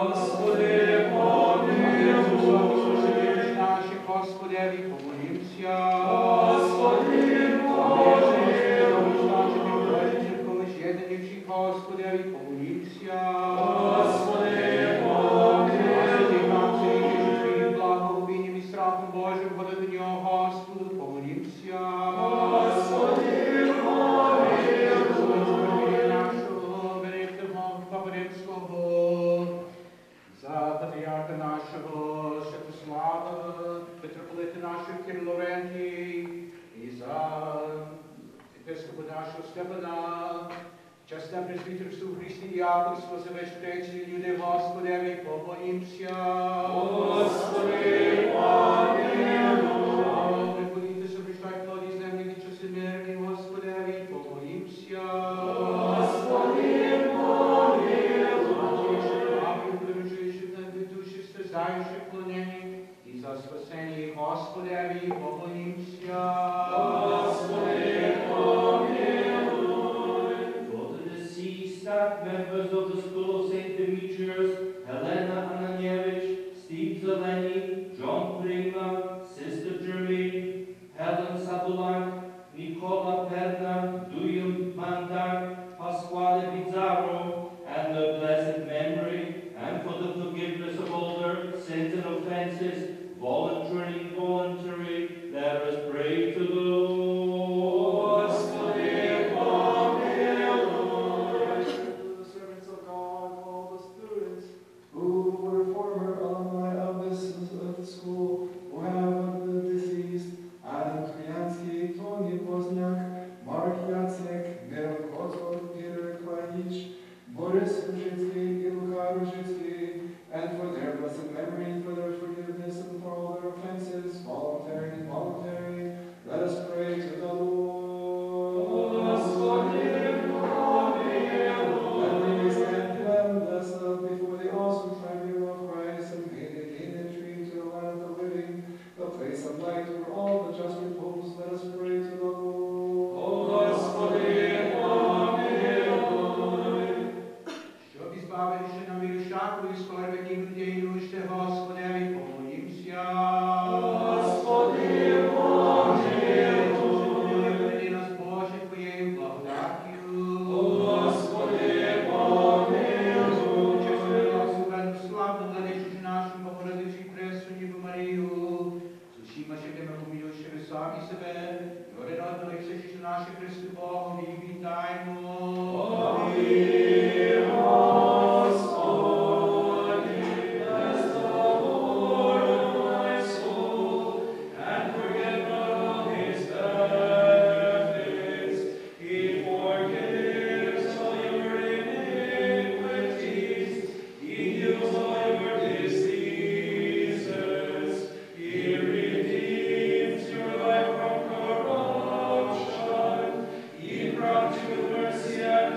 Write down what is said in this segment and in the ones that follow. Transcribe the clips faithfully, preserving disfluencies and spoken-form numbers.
Mercy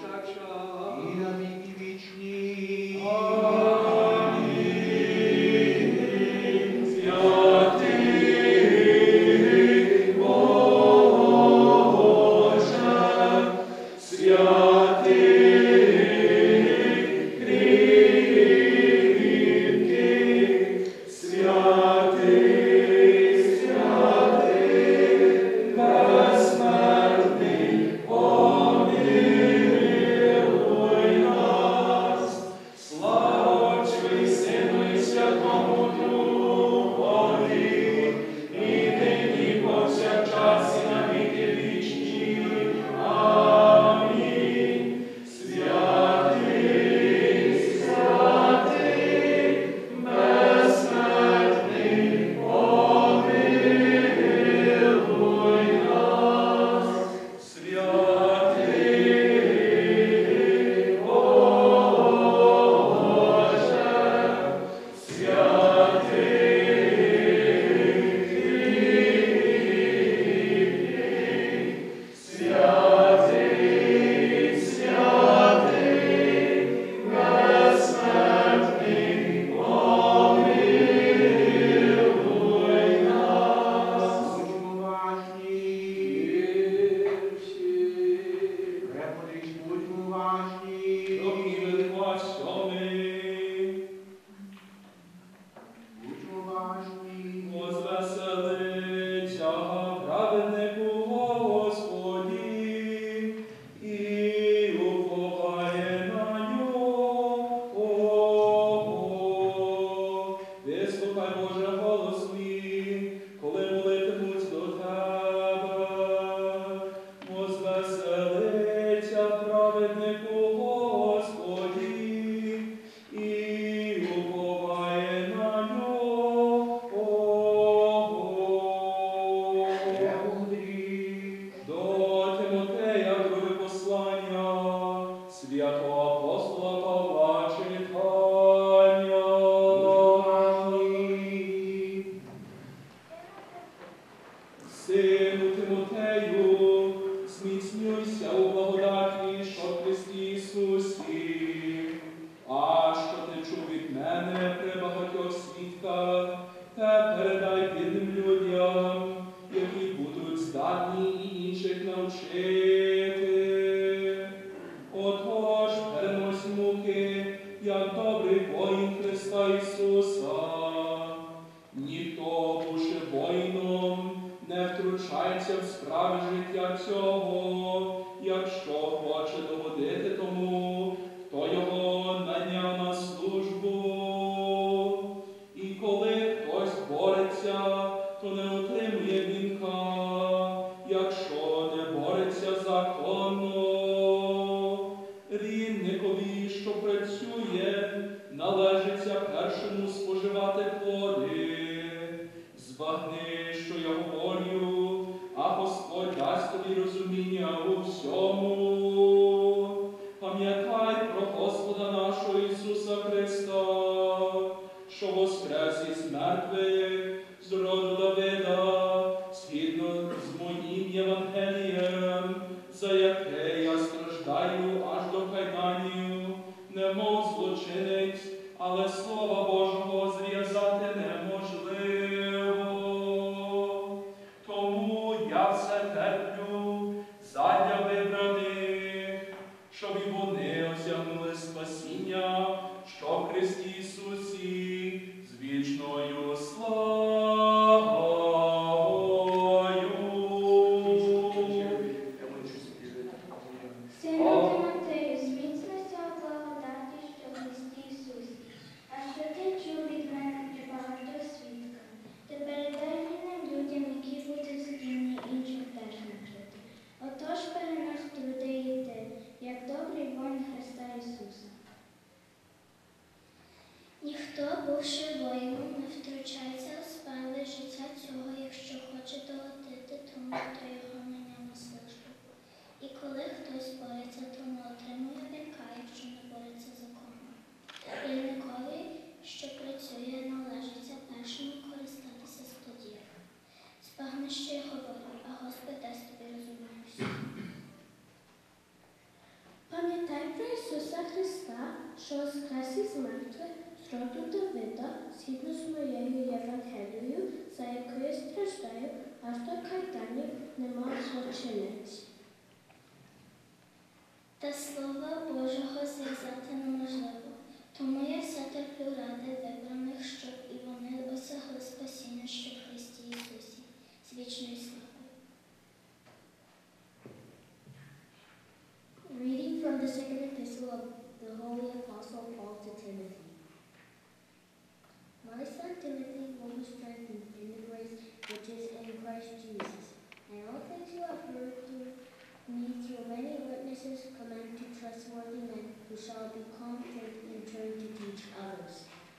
повсякчас, і на віки вічні. Амінь. Святий Боже, святий кріпкий, святий, святий, безсмертний, помилуй нас. Слава Отцю і Сину і Святому Духові, і нині повсякчас і на віки вічні. Амінь. Святий, святий, безсмертний, помилуй нас. Святий Боже, святий, святий, безсмертний, помилуй нас. Будьмо уважні. Премудрість, будьмо уважні. Будьмо уважні. Возвеселиться праведнику Господі, і уповає на нього. Вислухай, Боже, голос мій, коли молитимуть до Тебе. Возвеселиться праведнику Господі, і уповає на нього. Премудрість. До Тимотея друге послання святого апостола Павла читання. Уважні. Сину Тимотею, зміцнюйся у благодаті, що в Христі Ісусі. А що ти чув від мене при багатьох свідках, те передай вірним людям, які будуть здатні і інших навчити. Отож, перенось муки, як добрий воїн Христа Ісуса. Ніхто, бувши воїном, не втручається в справи життя цього, якщо хоче догодити тому, хто його наняв на службу. І коли хтось бореться, то не отримує вінка, якщо не бореться законно. Рівникові, що працює, належиться першому споживати плоди. Збагни, що я говорю, а Господь дасть тобі розуміння у всьому. Пам'ятай про Господа нашого Ісуса Христа, що воскрес із мертвих з роду Давида, згідно з моїм Євангелієм, за яке я страждаю аж до кайданів, немов злочинець, але Слова Божого зв'язати неможливо. що воскрес із мертвих, з роду Давида, згідно з моєю Євангелією, за якою страждаю, аж до кайданів не мав злочинець. Та слова Божого зв'язати неможливо, тому я все терплю ради вибраних, щоб і вони осягли спасіння, що в Христі Ісусі, з вічною славою. Reading from the second epistle of the Holy Apostle Paul to Timothy. My son Timothy will be strengthened in the grace which is in Christ Jesus, and all things you have heard through me through many witnesses commend to trustworthy men who shall be competent in turn to teach others.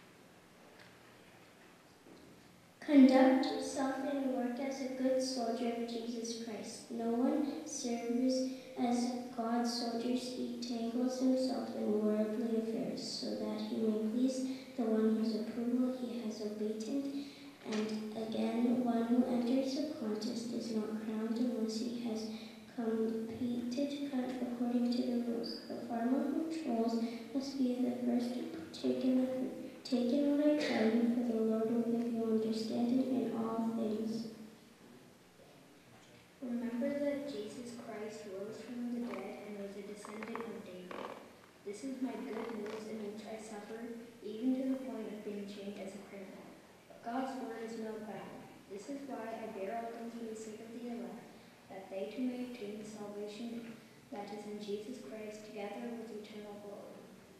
Conduct yourself in work as a good soldier of Jesus Christ. No one serves as God's soldiers, he tangles himself in worldly affairs, so that he may please the one whose approval he has obtained. And again, one who enters a contest is not crowned unless he has competed according to the rules. The farmer who trolls must be the first to partake in the fruit. Take in what I tell you, for the Lord will give you understanding in all things. Remember that Jesus Christ rose from the dead and was a descendant of David. This is my good news in which I suffer, even to the point of being chained as a criminal. God's word is no bound. This is why I bear all things for the sake of the elect, that they too may obtain the salvation that is in Jesus Christ, together with eternal glory.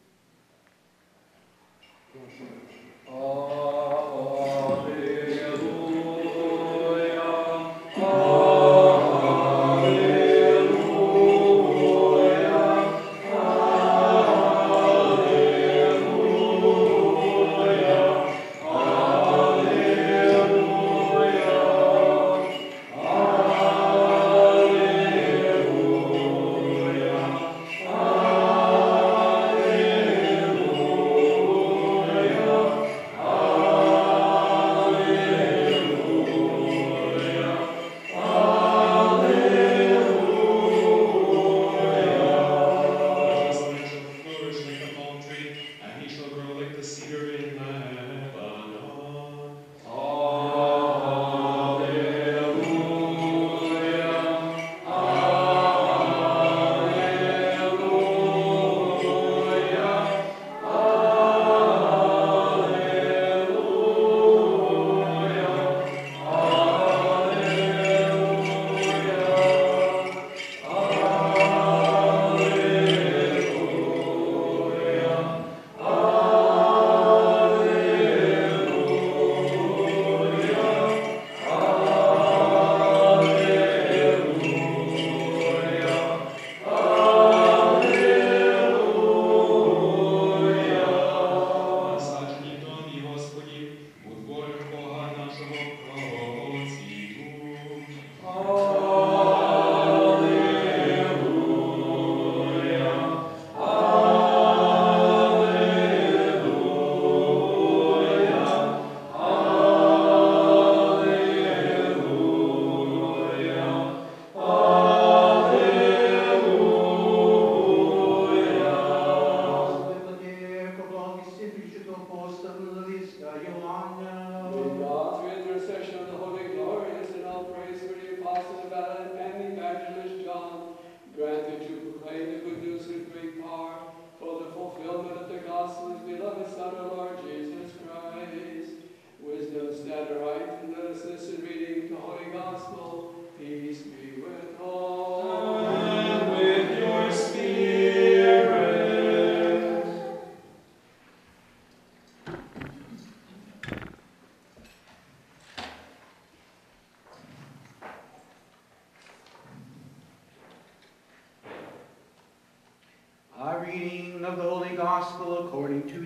A reading of the Holy Gospel according to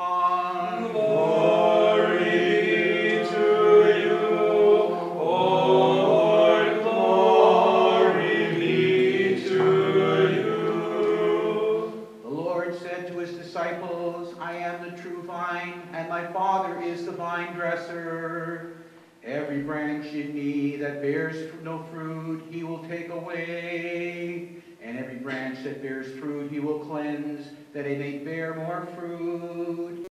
John. Glory to you, O Lord, glory be to you. The Lord said to his disciples, I am the true vine, and my Father is the vine dresser. Every branch in me that bears no fruit, he will take away. And every branch that bears fruit he will cleanse, that it may bear more fruit.